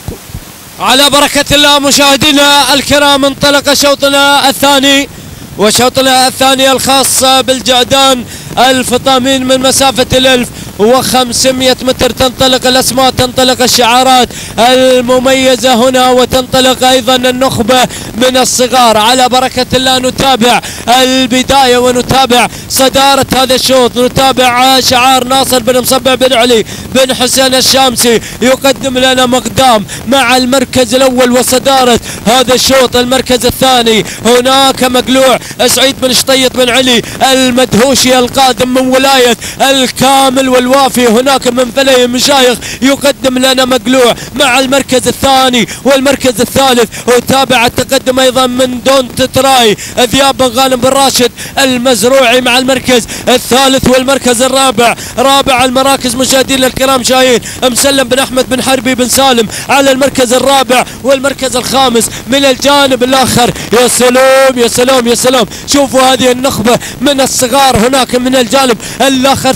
على بركة الله مشاهدينا الكرام، انطلق شوطنا الثاني، وشوطنا الثاني الخاص بالجعدان الفطامين من مسافة 1500 متر. تنطلق الأسماء، تنطلق الشعارات المميزة هنا، وتنطلق أيضا النخبة من الصغار. على بركة الله نتابع البداية ونتابع صدارة هذا الشوط، نتابع شعار ناصر بن مصبع بن علي بن حسين الشامسي يقدم لنا مقدام مع المركز الأول وصدارة هذا الشوط. المركز الثاني هناك مقلوع سعيد بن شطيط بن علي المدهوشي القادم من ولاية الكامل والوافي، هناك من فلي مشايخ يقدم لنا مقلوع مع المركز الثاني والمركز الثالث. وتابع التقدم ايضا من دون تتراي ذياب بن غانم بن راشد المزروعي مع المركز الثالث والمركز الرابع. رابع المراكز مشاهدينا الكرام شاهين مسلم بن احمد بن حربي بن سالم على المركز الرابع والمركز الخامس من الجانب الاخر. يا سلام يا سلام يا سلام، شوفوا هذه النخبة من الصغار هناك من الجانب الاخر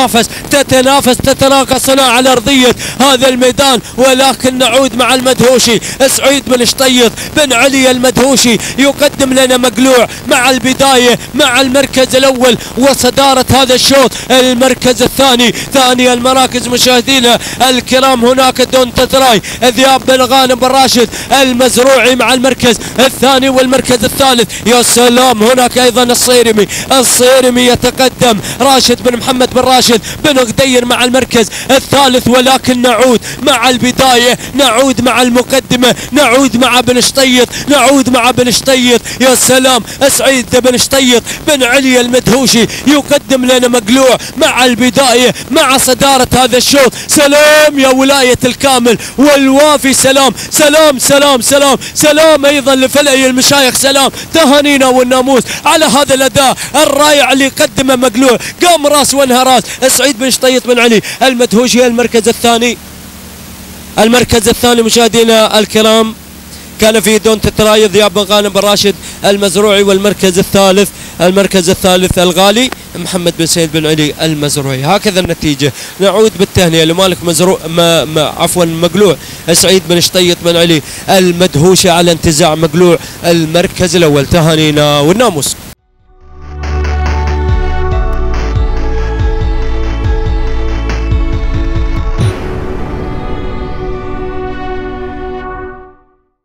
تتنافس هنا على ارضية هذا الميدان. ولكن نعود مع المدهوشي سعيد بن شطيط بن علي المدهوشي يقدم لنا مقلوع مع البداية مع المركز الاول وصدارة هذا الشوط. المركز الثاني، ثاني المراكز مشاهدينا الكرام هناك دون تتراي ذياب بن غانم بن راشد المزروعي مع المركز الثاني والمركز الثالث. يا سلام، هناك ايضا الصيرمي يتقدم راشد بن محمد بن راشد بن غدير مع المركز الثالث. ولكن نعود مع البداية، نعود مع المقدمة، نعود مع بن شطيط، نعود مع بن شطيط. يا سلام، سعيد بن شطيط بن علي المدهوشي يقدم لنا مقلوع مع البداية مع صدارة هذا الشوط. سلام يا ولاية الكامل والوافي، سلام سلام سلام سلام سلام ايضا لفلي المشايخ، سلام تهانينا والناموس على هذا الاداء الرائع اللي قدمه مقلوع، قام راس وانهى راس سعيد بن شطيط بن علي المدهوشي. المركز الثاني مشاهدينا الكرام كان في دون تتراي ذياب بن غانم بن راشد المزروعي، والمركز الثالث الغالي محمد بن سعيد بن علي المزروعي. هكذا النتيجة. نعود بالتهنئة لمالك مقلوع سعيد بن شطيط بن علي المدهوشي على انتزاع مقلوع المركز الأول. تهانينا والناموس.